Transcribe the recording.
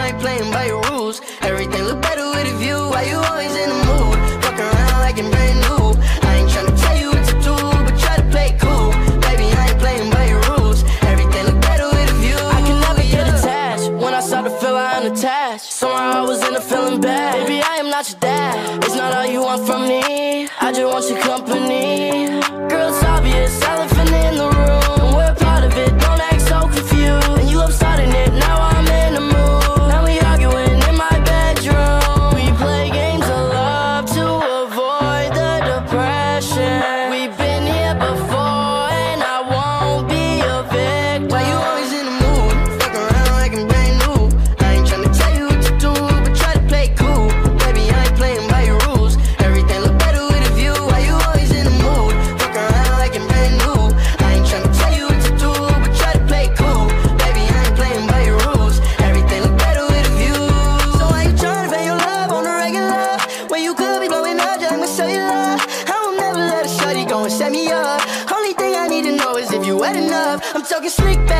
I ain't playing by your rules. Everything look better with a view. Why you always in the mood? Fuck around like I'm brand new. I ain't tryna tell you what to do, but try to play cool. Baby, I ain't playing by your rules. Everything look better with a view. I can never get attached. When I start to feel I unattached, somehow I was in a feeling bad. Baby, I am not your dad. It's not all you want from me. I just want your company. Girl, it's obvious, elephant in the room. We're a part of it, don't act so confused. And you love starting it, now I'm in the mood. Now we arguing in my bedroom. We play games of love to avoid the depression. We've been here before and I won't be a victim. Why you always in the mood? Fuck around like I'm brand new. I ain't tryna tell you what to do, but try to play cool. Baby, I ain't playing by your rules. Everything look better with a view. Why you always in the mood? Fuck around like I'm brand new. I ain't tryna tell you what to do, but try to play cool. Baby, I ain't playing by your rules. Everything look better with a view. So why you tryna pay your love on the regular when you could be blowing up just with cellular? I will never let a shawty go and set me up. Only thing I need to know is if you wet enough. I'm talking slick,